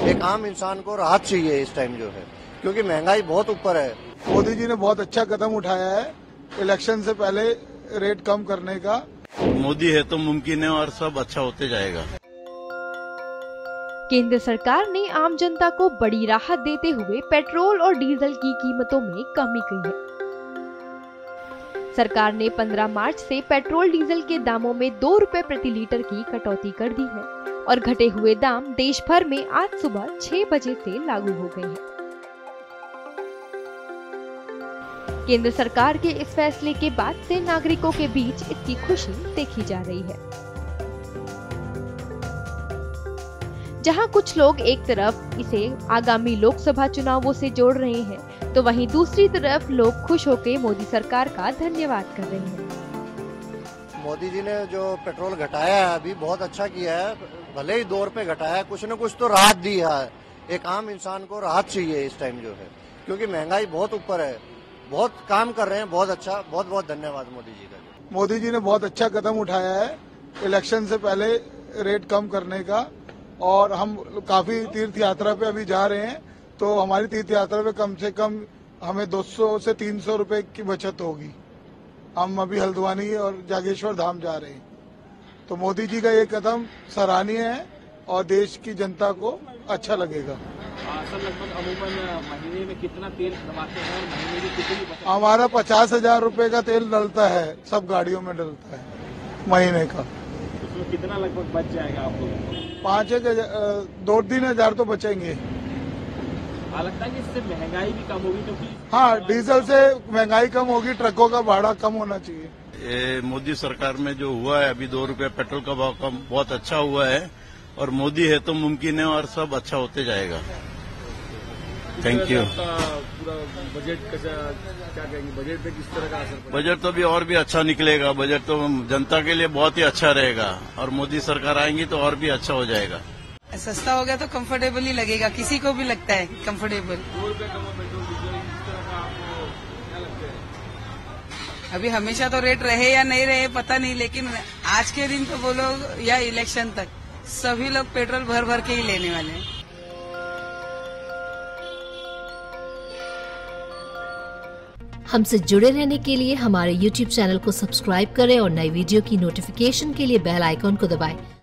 एक आम इंसान को राहत चाहिए इस टाइम जो है, क्योंकि महंगाई बहुत ऊपर है। मोदी जी ने बहुत अच्छा कदम उठाया है इलेक्शन से पहले रेट कम करने का। मोदी है तो मुमकिन है और सब अच्छा होते जाएगा। केंद्र सरकार ने आम जनता को बड़ी राहत देते हुए पेट्रोल और डीजल की कीमतों में कमी की है। सरकार ने 15 मार्च से पेट्रोल डीजल के दामों में 2 रुपए प्रति लीटर की कटौती कर दी है और घटे हुए दाम देश भर में आज सुबह 6 बजे से लागू हो गए हैं। केंद्र सरकार के इस फैसले के बाद से नागरिकों के बीच इसकी खुशी देखी जा रही है। जहां कुछ लोग एक तरफ इसे आगामी लोकसभा चुनावों से जोड़ रहे हैं, तो वहीं दूसरी तरफ लोग खुश होकर मोदी सरकार का धन्यवाद कर रहे हैं। मोदी जी ने जो पेट्रोल घटाया है अभी बहुत अच्छा किया है, भले ही 2 रुपए घटाया है, कुछ न कुछ तो राहत दी है। एक आम इंसान को राहत चाहिए इस टाइम जो है, क्योंकि महंगाई बहुत ऊपर है। बहुत काम कर रहे हैं, बहुत अच्छा, बहुत बहुत धन्यवाद मोदी जी का। मोदी जी ने बहुत अच्छा कदम उठाया है इलेक्शन से पहले रेट कम करने का, और हम काफी तीर्थ यात्रा पे अभी जा रहे हैं, तो हमारी तीर्थ यात्रा पे कम से कम हमें 200 से 300 रुपए की बचत होगी। हम अभी हल्द्वानी और जागेश्वर धाम जा रहे हैं, तो मोदी जी का ये कदम सराहनीय है और देश की जनता को अच्छा लगेगा। सर, लगभग अमूमन महीने में कितना तेल भरवाते हैं और महीने में कितनी बचत? हमारा 50,000 रुपए का तेल डलता है, सब गाड़ियों में डलता है महीने का। उसमें कितना लगभग बच जाएगा आप लोगों को? 2-3 तो बचेंगे। लगता है कि इससे महंगाई भी कम होगी, क्योंकि हाँ, डीजल से महंगाई कम होगी, ट्रकों का भाड़ा कम होना चाहिए। ये मोदी सरकार में जो हुआ है अभी 2 रुपए पेट्रोल का भाव कम बहुत अच्छा हुआ है, और मोदी है तो मुमकिन है और सब अच्छा होते जाएगा। Thank you. पूरा बजट का क्या कहेंगे, बजट पे किस तरह का असर? बजट तो भी और भी अच्छा निकलेगा। बजट तो जनता के लिए बहुत ही अच्छा रहेगा, और मोदी सरकार आएंगी तो और भी अच्छा हो जाएगा। सस्ता हो गया तो कंफर्टेबल ही लगेगा, किसी को भी लगता है कंफर्टेबल। 2 रुपए कम पेट्रोल डीजल, इस तरह का आपको क्या लगता है? अभी हमेशा तो रेट रहे या नहीं रहे पता नहीं, लेकिन आज के दिन तो बोलो या इलेक्शन तक सभी लोग पेट्रोल भर भर के ही लेने वाले हैं। हमसे जुड़े रहने के लिए हमारे YouTube चैनल को सब्सक्राइब करें और नई वीडियो की नोटिफिकेशन के लिए बेल आइकॉन को दबाएं।